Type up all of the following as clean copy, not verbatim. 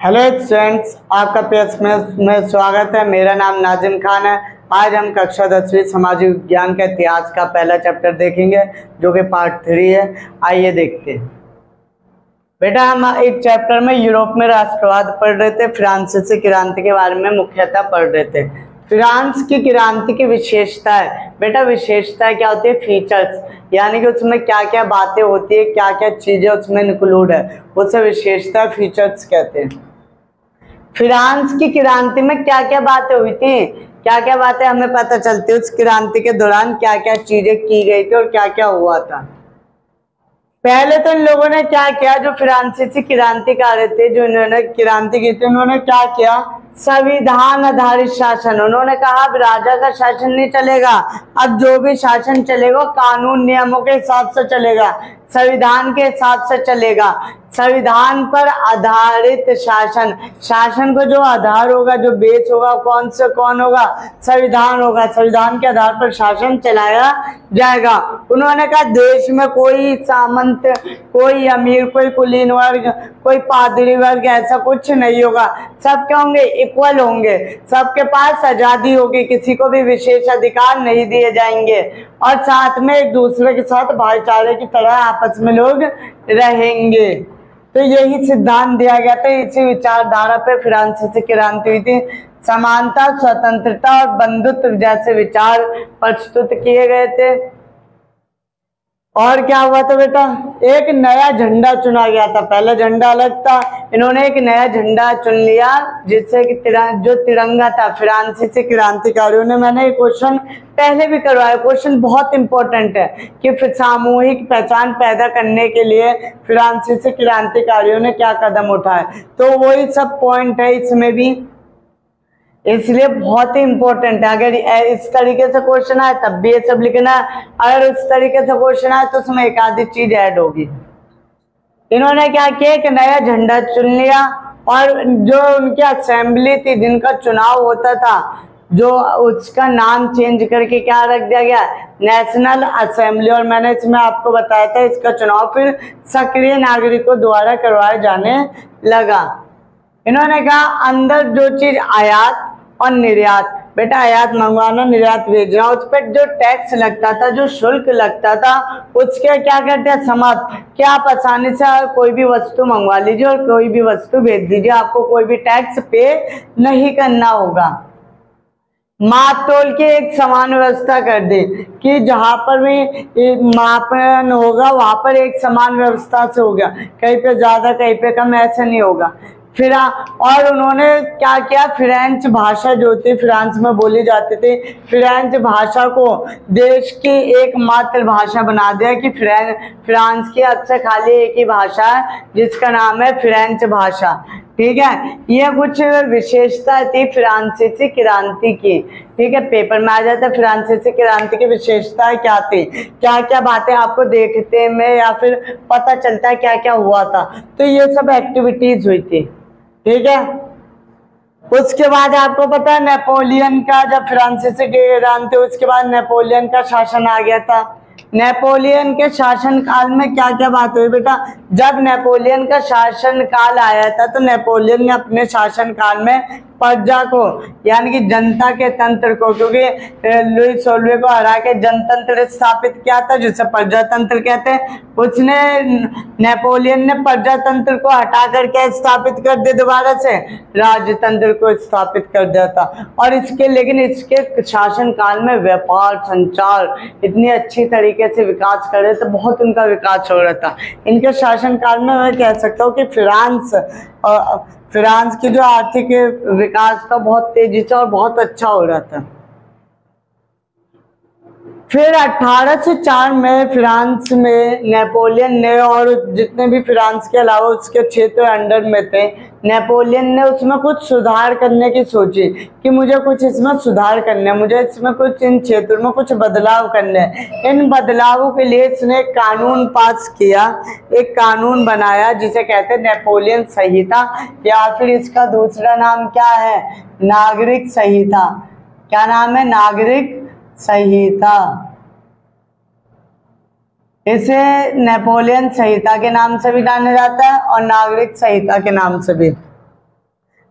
Hello students, आपका page में स्वागत है। मेरा नाम नाजिम खान है। आज हम कक्षा 10वीं सामाजिक विज्ञान का इतिहास का पहला चैप्टर देखेंगे जो कि पार्ट 3 है। आइए देखते हैं। बेटा, हम एक चैप्टर में यूरोप में राष्ट्रवाद पढ़ रहे थे, फ्रांसीसी क्रांति के बारे में मुख्यतः पढ़ रहे थे। फ्रांस की क्रांति की विशेषताएं, बेटा विशेषताएं क्या होती है? फीचर्स, यानी कि उसमें क्या क्या बातें होती है, क्या क्या चीजें उसमें इंक्लूड है, उसे विशेषता फीचर्स कहते हैं। फ्रांस की क्रांति में क्या क्या बातें हुई थी, क्या क्या बातें हमें पता चलती है, उस क्रांति के दौरान क्या क्या चीजें की गई थी और क्या क्या हुआ था। पहले तो इन लोगों ने क्या किया, जो फ्रांसीसी क्रांतिकारी थे, जो इन्होंने क्रांति की थी, उन्होंने क्या किया? संविधान आधारित शासन। उन्होंने कहा अब राजा का शासन नहीं चलेगा, अब जो भी शासन चलेगा कानून नियमों के हिसाब से चलेगा, संविधान के हिसाब से चलेगा। संविधान पर आधारित शासन, शासन को जो आधार होगा, जो बेस होगा, कौन होगा? संविधान होगा। संविधान के आधार पर शासन चलाया जाएगा। उन्होंने कहा देश में कोई सामंत, कोई अमीर, कोई कुलीन वर्ग, कोई पादरी वर्ग, ऐसा कुछ नहीं होगा। सब क्या होंगे? इक्वल होंगे। सबके पास आजादी होगी, किसी को भी विशेष अधिकार नहीं दिए जाएंगे और साथ में एक दूसरे के साथ भाईचारे की तरह आपस में लोग रहेंगे। तो यही सिद्धांत दिया गया था। इसी विचारधारा पे फ्रांसीसी क्रांति हुई थी। समानता, स्वतंत्रता और बंधुत्व जैसे विचार प्रस्तुत किए गए थे। और क्या हुआ था बेटा? एक नया झंडा चुना गया था। पहला झंडा अलग था, इन्होंने एक नया झंडा चुन लिया जिससे कि जो तिरंगा था। फ्रांसीसी क्रांतिकारियों ने, मैंने एक क्वेश्चन पहले भी करवाया, क्वेश्चन बहुत इंपॉर्टेंट है कि सामूहिक पहचान पैदा करने के लिए फ्रांसीसी क्रांतिकारियों ने क्या कदम उठाए। तो वही सब पॉइंट है इसमें भी, इसलिए बहुत ही इंपॉर्टेंट है। अगर इस तरीके से क्वेश्चन आए तब भी ये सब लिखना है, अगर उस तरीके से क्वेश्चन आए तो उसमें एक आधी चीज ऐड होगी। इन्होंने क्या किया? एक नया झंडा चुन लिया और जो उनकी असेंबली थी, जिनका चुनाव होता था, जो उसका नाम चेंज करके क्या रख दिया गया? National assembly. और मैंने इसमें आपको बताया था इसका चुनाव फिर सक्रिय नागरिकों द्वारा करवाया जाने लगा। इन्होंने कहा अंदर जो चीज आयात और निर्यात, बेटा आयात मंगवाना, निर्यात भेजना, उस पर जो टैक्स लगता था, जो शुल्क लगता था, उसके क्या कहते हैं? समाप्त। क्या आप आसानी से कोई भी वस्तु मंगवा लीजिए और कोई भी वस्तु भेज दीजिए, आपको कोई भी टैक्स पे नहीं करना होगा। माप तोल की एक समान व्यवस्था कर दी कि जहां पर भी मापन होगा वहां पर एक समान व्यवस्था से होगा, कहीं पे ज्यादा कहीं पे कम, ऐसा नहीं होगा। फिर और उन्होंने क्या किया? फ्रेंच भाषा जो थी फ्रांस में बोली जाती थी, फ्रेंच भाषा को देश की एकमात्र भाषा बना दिया कि फ्रांस की अब से खाली एक ही भाषा है जिसका नाम है फ्रेंच भाषा। ठीक है, ये कुछ विशेषता थी फ्रांसीसी क्रांति की। ठीक है, पेपर में आ जाता है फ्रांसीसी क्रांति की विशेषताएं क्या थी, क्या क्या बातें आपको देखते में या फिर पता चलता है क्या क्या हुआ था। तो ये सब एक्टिविटीज हुई थी। ठीक है, उसके बाद आपको पता है नेपोलियन का, जब फ्रांसीसी क्रांति उसके बाद नेपोलियन का शासन आ गया था। नेपोलियन के शासन काल में क्या क्या बात हुई बेटा? जब नेपोलियन का शासन काल आया था तो नेपोलियन ने अपने शासन काल में प्रजा को, यानी कि जनता के तंत्र को, क्योंकि लुई सोल्वे को हरा के जनतंत्र स्थापित किया था जिसे प्रजातंत्र कहते हैं, उसने नेपोलियन ने प्रजातंत्र को हटा करके स्थापित कर दिया, दोबारा से राजतंत्र को स्थापित कर दिया था। और इसके, लेकिन इसके शासन काल में व्यापार, संचार इतनी अच्छी तरीके से विकास कर रहे थे, बहुत उनका विकास हो रहा था। इनके शासन काल में मैं कह सकता हूँ कि फ्रांस की जो आर्थिक विकास था बहुत तेजी से और बहुत अच्छा हो रहा था। फिर 1804 में फ्रांस में नेपोलियन ने, और जितने भी फ्रांस के अलावा उसके क्षेत्र अंडर में थे, नेपोलियन ने उसमें कुछ सुधार करने की सोची कि मुझे कुछ इसमें सुधार करने, मुझे इसमें कुछ इन क्षेत्रों में कुछ बदलाव करने। इन बदलावों के लिए इसने एक कानून पास किया, एक कानून बनाया जिसे कहते हैं नेपोलियन संहिता, या फिर इसका दूसरा नाम क्या है? नागरिक संहिता। क्या नाम है? नागरिक संहिता। इसे नेपोलियन संहिता के नाम से भी जाना जाता है और नागरिक संहिता के नाम से भी।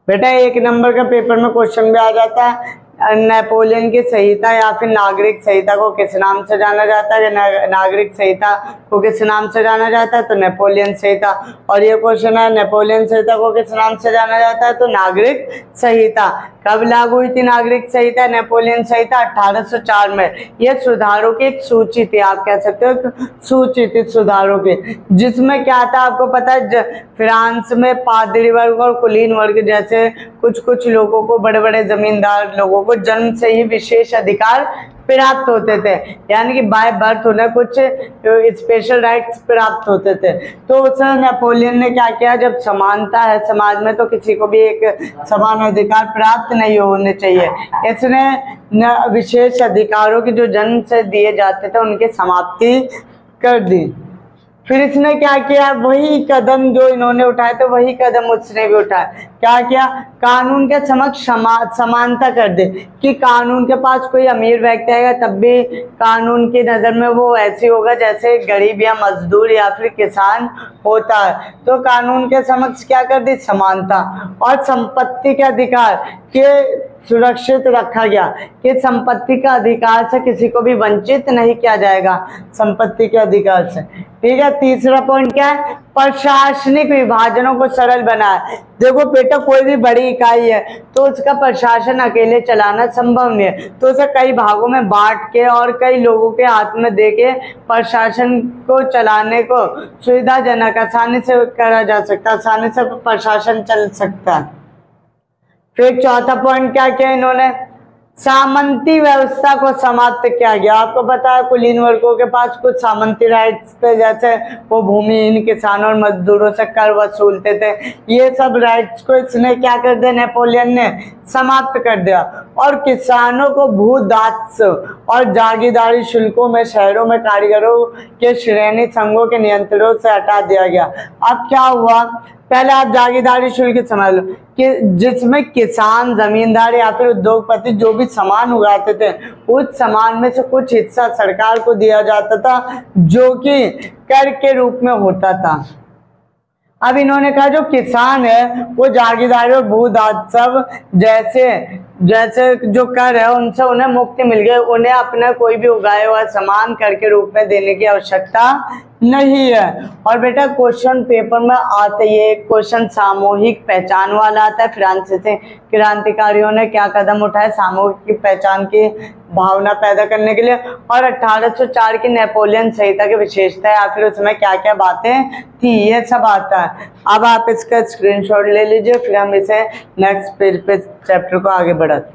बेटा 1 नंबर का पेपर में क्वेश्चन भी आ जाता है, नेपोलियन की संहिता या फिर नागरिक संहिता को किस नाम से जाना जाता है? नागरिक संहिता को किस नाम से जाना जाता है? तो नेपोलियन संहिता। और ये क्वेश्चन है, नेपोलियन संहिता को किस नाम से जाना जाता है? तो नागरिक संहिता। कब लागू हुई थी नागरिक संहिता, नेपोलियन संहिता? 1804 में। ये सुधारों की एक सूची थी, आप कह सकते हो सूची थी सुधारों की, जिसमें क्या था आपको पता है, फ्रांस में पादरी वर्ग और कुलीन वर्ग जैसे कुछ लोगों को, बड़े बड़े जमींदार लोगों को जन्म से ही विशेष अधिकार प्राप्त होते थे, यानी कि बाय बर्थ उन्हें कुछ स्पेशल राइट्स प्राप्त होते थे। तो उस नेपोलियन ने क्या किया, जब समानता है समाज में तो किसी को भी एक समान अधिकार प्राप्त नहीं होने चाहिए, इसने विशेष अधिकारों की जो जन्म से दिए जाते थे उनकी समाप्ति कर दी। फिर इसने क्या किया, वही कदम जो इन्होंने उठाए थे वही कदम उसने भी उठाया। क्या किया, कानून के समक्ष समानता कर दे, कि कानून के पास कोई अमीर व्यक्ति आएगा तब भी कानून की नज़र में वो ऐसे होगा जैसे गरीब या मजदूर या फिर किसान होता है। तो कानून के समक्ष क्या कर दी, समानता। और संपत्ति के अधिकार के सुरक्षित रखा गया, कि संपत्ति का अधिकार से किसी को भी वंचित नहीं किया जाएगा, संपत्ति के अधिकार से। ठीक है, तीसरा पॉइंट क्या है, प्रशासनिक विभाजनों को सरल बनाया। देखो बेटा, कोई भी बड़ी इकाई है तो उसका प्रशासन अकेले चलाना संभव नहीं है, तो उसे कई भागों में बांट के और कई लोगों के हाथ में दे के प्रशासन को चलाने को सुविधाजनक आसानी से करा जा सकता है, आसानी से प्रशासन चल सकता है। फिर चौथा पॉइंट क्या किया इन्होंने, सामंती व्यवस्था को समाप्त किया गया। आपको पता है कुलीन वर्गों के पास कुछ सामंती राइट्स थे, जैसे वो भूमिहीन किसानों और मजदूरों से कर वसूलते थे। ये सब राइट्स को इसने क्या कर दिया, नेपोलियन ने समाप्त कर दिया। और किसानों को भूदास्य और जागीरदारी शुल्कों में शहरों में कारीगरों के श्रेणी संघों के नियंत्रणों से हटा दिया गया। अब क्या हुआ, पहले आप जागीरदारी शुल्क समझ लो, कि जिसमें किसान, जमींदार या फिर उद्योगपति जो भी सामान उगाते थे उस सामान में से कुछ हिस्सा सरकार को दिया जाता था, जो कि कर के रूप में होता था। अब इन्होंने कहा जो किसान है वो जागीरदारी और भूदास्य सब जैसे जो कर है उनसे उन्हें मुक्ति मिल गई, उन्हें अपना कोई भी उगाया हुआ सामान कर के रूप में देने की आवश्यकता नहीं है। और बेटा क्वेश्चन पेपर में आते ही एक क्वेश्चन सामूहिक पहचान वाला आता है। फ्रांसीसी क्रांतिकारियों ने क्या कदम उठाए सामूहिक पहचान की भावना पैदा करने के लिए, और 1804 की नेपोलियन संहिता की विशेषता या फिर उसमें क्या क्या बातें थी, ये सब आता है। अब आप इसका स्क्रीनशॉट ले लीजिए, फिर हम इसे नेक्स्ट पेज पे चैप्टर को आगे बढ़ाते।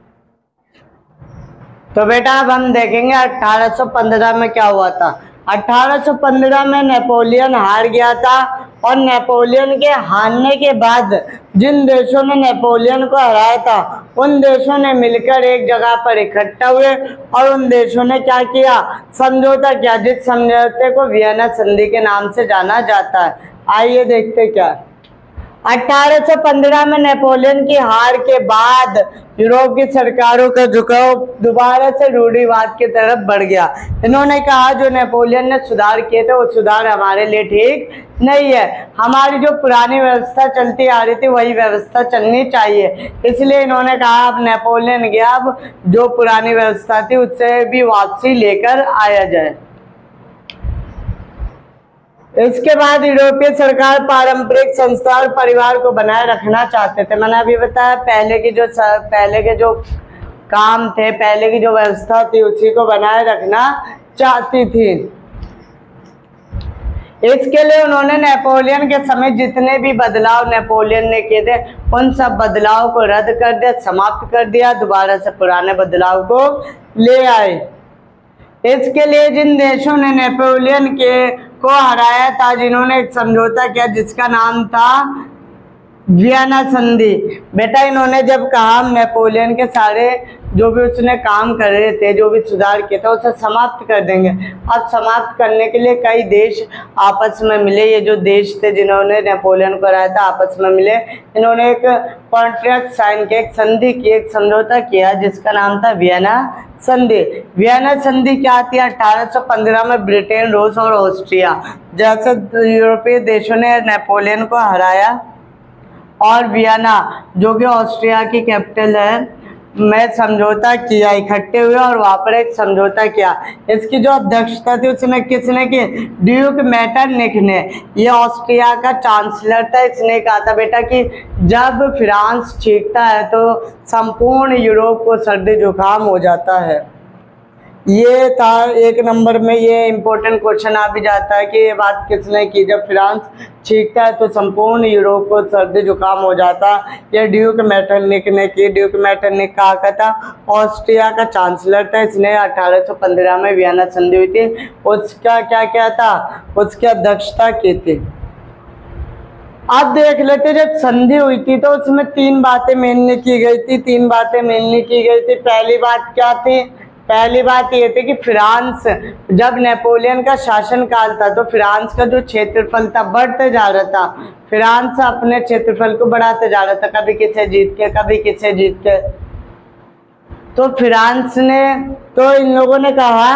तो बेटा अब हम देखेंगे 1815 में क्या हुआ था। 1815 में नेपोलियन हार गया था, और नेपोलियन के हारने के बाद जिन देशों ने नेपोलियन को हराया था उन देशों ने मिलकर एक जगह पर इकट्ठा हुए और उन देशों ने क्या किया, समझौता किया, जिस समझौते को वियना संधि के नाम से जाना जाता है। आइए देखते क्या। 1815 में नेपोलियन की हार के बाद यूरोप की सरकारों का झुकाव दोबारा से रूढ़िवाद की तरफ बढ़ गया। इन्होंने कहा जो नेपोलियन ने सुधार किए थे वो सुधार हमारे लिए ठीक नहीं है, हमारी जो पुरानी व्यवस्था चलती आ रही थी वही व्यवस्था चलनी चाहिए। इसलिए इन्होंने कहा अब नेपोलियन गया, अब जो पुरानी व्यवस्था थी उससे भी वापसी लेकर आया जाए। इसके बाद यूरोपीय सरकार पारंपरिक संस्था और परिवार को बनाए रखना चाहते थे। मैंने अभी बताया पहले के जो काम थे, पहले की जो व्यवस्था थी उसी को बनाए रखना चाहती थी। इसके लिए उन्होंने नेपोलियन के समय जितने भी बदलाव नेपोलियन ने किए थे उन सब बदलाव को रद्द कर दिया, समाप्त कर दिया, दोबारा से पुराने बदलाव को ले आए। इसके लिए जिन देशों ने नेपोलियन को हराया था, जिन्होंने एक समझौता किया जिसका नाम था वियना संधि। बेटा इन्होंने जब कहा नेपोलियन के सारे जो भी उसने काम कर रहे थे, जो भी सुधार किया था उसे समाप्त कर देंगे। अब समाप्त करने के लिए कई देश आपस में मिले, ये जो देश थे जिन्होंने नेपोलियन को हराया था आपस में मिले, इन्होंने एक कॉन्ट्रैक्ट साइन किया, एक संधि की, एक समझौता किया जिसका नाम था वियना संधि। वियना संधि क्या थी, 1815 में ब्रिटेन, रूस और ऑस्ट्रिया जैसे यूरोपीय देशों ने नेपोलियन को हराया और वियना जो कि ऑस्ट्रिया की कैपिटल है में समझौता किया, इकट्ठे हुए और वहाँ पर एक समझौता किया। इसकी जो अध्यक्षता थी उसने किसने की? ड्यूक मेटरनिख ने। ये ऑस्ट्रिया का चांसलर था। इसने कहा था बेटा कि जब फ्रांस छींकता है तो संपूर्ण यूरोप को सर्दी जुकाम हो जाता है। ये था 1 नंबर में, ये इम्पोर्टेंट क्वेश्चन आ भी जाता है कि ये बात किसने की? जब फ्रांस छींकता है तो संपूर्ण यूरोप को सर्दी जुकाम हो जाता। ये ड्यूक मेटरनिख ने की। ड्यूक मेटरनिख कहा का था, ऑस्ट्रिया का चांसलर था। इसने 1815 में वियना संधि हुई थी, उसका क्या था? उसकी अध्यक्षता की थी। अब देख लेते, जब संधि हुई थी तो उसमें 3 बातें मेनली की गई थी। 3 बातें मेनली की गई थी। पहली बात क्या थी? पहली बात ये थी कि फ्रांस, जब नेपोलियन का शासन काल था तो फ्रांस का जो क्षेत्रफल था बढ़ते जा रहा था। फ्रांस अपने क्षेत्रफल को बढ़ाते जा रहा था, कभी किसे जीत के कभी किसे जीत के। तो फ्रांस ने, तो इन लोगों ने कहा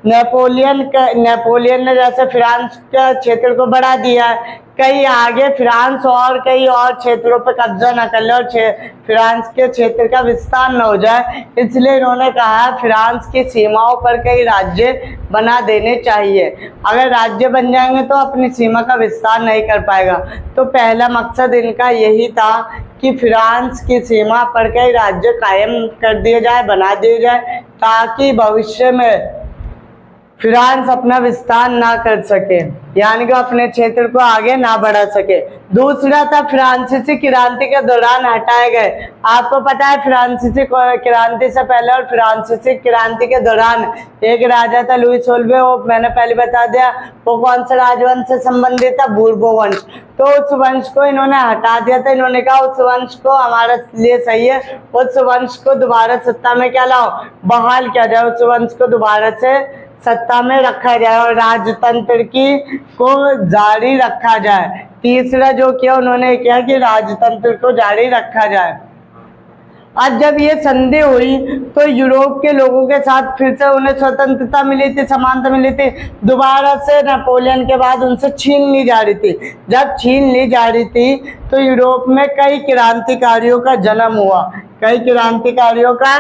नेपोलियन ने जैसे फ्रांस का क्षेत्र को बढ़ा दिया है, कहीं आगे फ्रांस और कई और क्षेत्रों पर कब्जा न कर ले और फ्रांस के क्षेत्र का विस्तार न हो जाए, इसलिए इन्होंने कहा फ्रांस की सीमाओं पर कई राज्य बना देने चाहिए। अगर राज्य बन जाएंगे तो अपनी सीमा का विस्तार नहीं कर पाएगा। तो पहला मकसद इनका यही था कि फ्रांस की सीमा पर कई राज्य कायम कर दिए जाए, बना दिए जाए, ताकि भविष्य में फ्रांस अपना विस्तार ना कर सके, यानी कि अपने क्षेत्र को आगे ना बढ़ा सके। दूसरा था फ्रांसीसी क्रांति के दौरान हटाए गए। आपको पता है फ्रांसीसी क्रांति से पहले और फ्रांसीसी क्रांति के दौरान एक राजा था लुई सोल्वे, वो मैंने पहले बता दिया। वो कौन सा राजवंश से संबंधित था? बूर्बो वंश। तो उस वंश को इन्होंने हटा दिया था। इन्होंने कहा उस वंश को हमारे लिए सही है, उस वंश को दोबारा सत्ता में क्या लाओ? बहाल किया जाए, उस वंश को दोबारा से सत्ता में रखा जाए और राजतंत्र की को जारी रखा जाए। तीसरा जो किया उन्होंने किया कि राजतंत्र को जारी रखा जाए। आज जब ये संधि हुई तो यूरोप के लोगों के साथ फिर से उन्हें स्वतंत्रता मिली थी, समानता मिली थी। दोबारा से नेपोलियन के बाद उनसे छीन ली जा रही थी। जब छीन ली जा रही थी तो यूरोप में कई क्रांतिकारियों का जन्म हुआ। कई क्रांतिकारियों का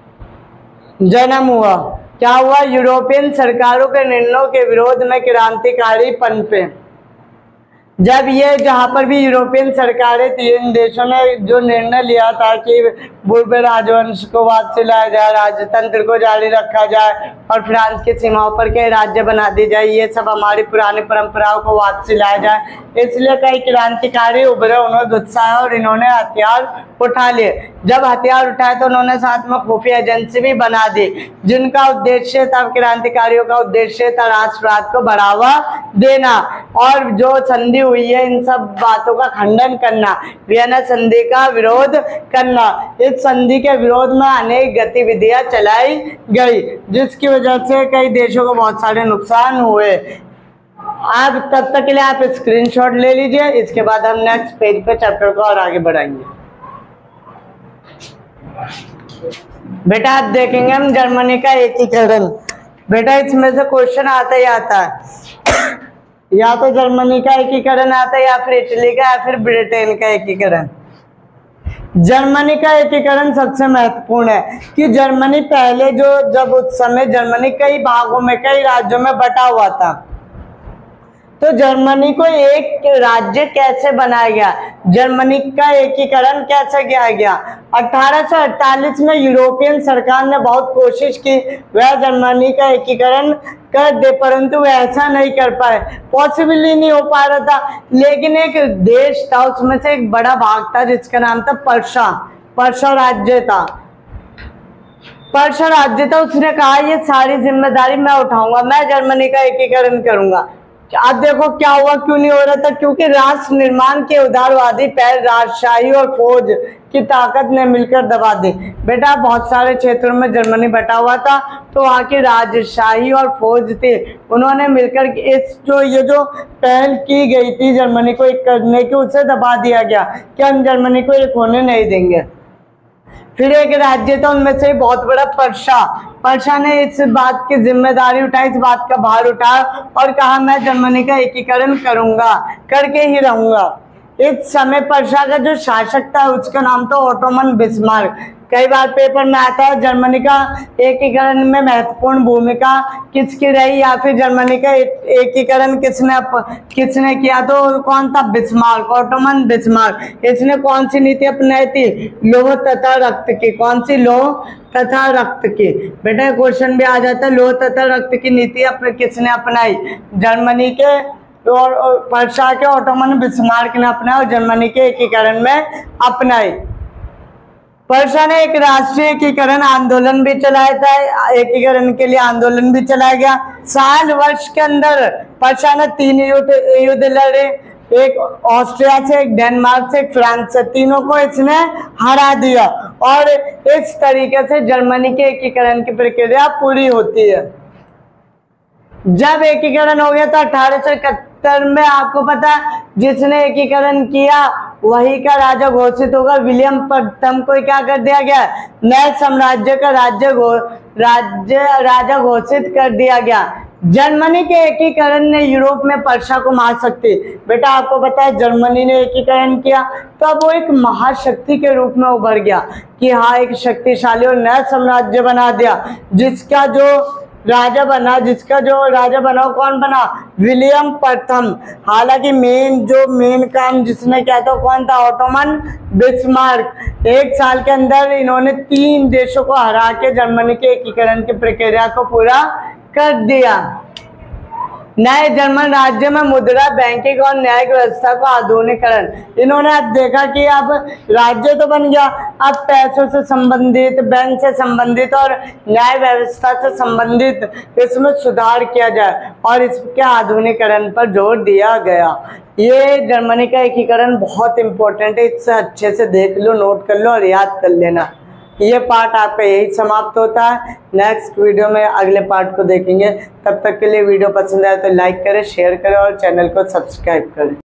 जन्म हुआ। क्या हुआ? यूरोपियन सरकारों के निर्णयों के विरोध में क्रांतिकारी पनपे। जब ये जहाँ पर भी यूरोपियन सरकारें थी, इन देशों ने जो निर्णय लिया था कि बूर्बे राजवंश को वापस लाया जाए, राजतंत्र को जारी रखा जाए और फ्रांस की सीमाओं पर कई राज्य बना दी जाए, ये सब हमारी पुरानी परंपराओं को वापस लाया जाए, इसलिए कई क्रांतिकारी उभरे, उन्होंने उत्साह और इन्होंने हथियार उठा लिए। जब हथियार उठाए तो उन्होंने साथ में खुफिया एजेंसी भी बना दी, जिनका उद्देश्य था, क्रांतिकारियों का उद्देश्य था राष्ट्रवाद को बढ़ावा देना और जो संधि हुई है इन सब बातों का खंडन करना, वियना संधि का विरोध करना। इस संधि के विरोध में अनेक गतिविधियां चलाई गई, जिसकी वजह से कई देशों को बहुत सारे नुकसान हुए। अब तब तक के लिए आप स्क्रीनशॉट ले लीजिए, इसके बाद हम नेक्स्ट पेज पे चैप्टर को और आगे बढ़ाएंगे। बेटा आप देखेंगे हम जर्मनी का एकीकरण। बेटा इसमें से क्वेश्चन आता ही आता है, या तो जर्मनी का एकीकरण आता है या फिर इटली का या फिर ब्रिटेन का एकीकरण। जर्मनी का एकीकरण सबसे महत्वपूर्ण है कि जर्मनी पहले जब उस समय जर्मनी कई भागों में, कई राज्यों में बटा हुआ था, तो जर्मनी को एक राज्य कैसे बनाया गया, जर्मनी का एकीकरण कैसे किया गया। 1848 में यूरोपियन सरकार ने बहुत कोशिश की वह जर्मनी का एकीकरण कर दे, परंतु वह ऐसा नहीं कर पाए, पॉसिबल ही नहीं हो पा रहा था। लेकिन एक देश था, उसमें से एक बड़ा भाग था जिसका नाम था पर्शा राज्य था। पर्शा राज्य था, उसने कहा ये सारी जिम्मेदारी मैं उठाऊंगा, मैं जर्मनी का एकीकरण करूंगा। अब देखो क्या हुआ, क्यों नहीं हो रहा था? क्योंकि राष्ट्र निर्माण के उदारवादी पहल राजशाही और फौज की ताकत ने मिलकर दबा दी। बेटा बहुत सारे क्षेत्रों में जर्मनी बटा हुआ था, तो वहाँ की राजशाही और फौज थी, उन्होंने मिलकर ये जो पहल की गई थी जर्मनी को एक करने की, उसे दबा दिया गया कि हम जर्मनी को एक होने नहीं देंगे। फिर एक राज्य था, उनमें से बहुत बड़ा पर्शा ने इस बात की जिम्मेदारी उठाई, इस बात का भार उठाया और कहा मैं जर्मनी का एकीकरण करूंगा, करके ही रहूंगा। इस समय पर्शिया का जो शासक था उसका नाम था ओटोमन बिस्मार्क। कई बार पेपर में आता है जर्मनी का एकीकरण में महत्वपूर्ण भूमिका किसकी रही, या फिर जर्मनी का एकीकरण किसने किया, तो कौन था? Bismarck, Ottoman Bismarck. इसने कौन सी नीति अपनाई थी? लौह तथा रक्त की। कौन सी? लौह तथा रक्त की। बेटा क्वेश्चन भी आ जाता है, लौह तथा रक्त की नीति किसने अपनाई? जर्मनी के और पर्शिया के ओटोमन बिस्मार्क ने अपनाया और जर्मनी के एकीकरण में अपनाई। पर्शिया ने एक राष्ट्रीय एकीकरण आंदोलन भी चलाया था, एकीकरण के लिए आंदोलन भी चलाया गया। साल वर्ष के अंदर पर्शिया ने 3 युद्ध लड़े, एक ऑस्ट्रिया से, एक डेनमार्क से, एक फ्रांस से। तीनों को इसने हरा दिया और इस तरीके से जर्मनी के एकीकरण की प्रक्रिया पूरी होती है। जब एकीकरण हो गया तो 1871 में आपको पता है जिसने एकीकरण किया वही का राजा घोषित होगा। विलियम प्रथम को क्या कर दिया गया? नए साम्राज्य का राजा घोषित कर दिया गया। जर्मनी के एकीकरण ने यूरोप में पर्शिया को महाशक्ति, बेटा आपको पता है जर्मनी ने एकीकरण किया तो अब वो एक महाशक्ति के रूप में उभर गया कि हाँ एक शक्तिशाली और नया साम्राज्य बना दिया। जिसका जो राजा बना कौन बना? विलियम प्रथम। हालांकि मेन काम जिसने किया था कौन था? Ottoman Bismarck. 1 साल के अंदर इन्होंने 3 देशों को हरा के जर्मनी के एकीकरण की प्रक्रिया को पूरा कर दिया। नए जर्मन राज्य में मुद्रा, बैंकिंग और न्यायिक व्यवस्था को आधुनिकीकरण। इन्होंने अब देखा कि अब राज्य तो बन गया, अब पैसों से संबंधित, बैंक से संबंधित और न्याय व्यवस्था से संबंधित इसमें सुधार किया जाए और इसके आधुनिकीकरण पर जोर दिया गया। ये जर्मनी का एकीकरण बहुत इंपॉर्टेंट है, इससे अच्छे से देख लो, नोट कर लो और याद कर लेना। ये पार्ट आपका यही समाप्त होता है। नेक्स्ट वीडियो में अगले पार्ट को देखेंगे। तब तक के लिए वीडियो पसंद आए तो लाइक करें, शेयर करें और चैनल को सब्सक्राइब करें।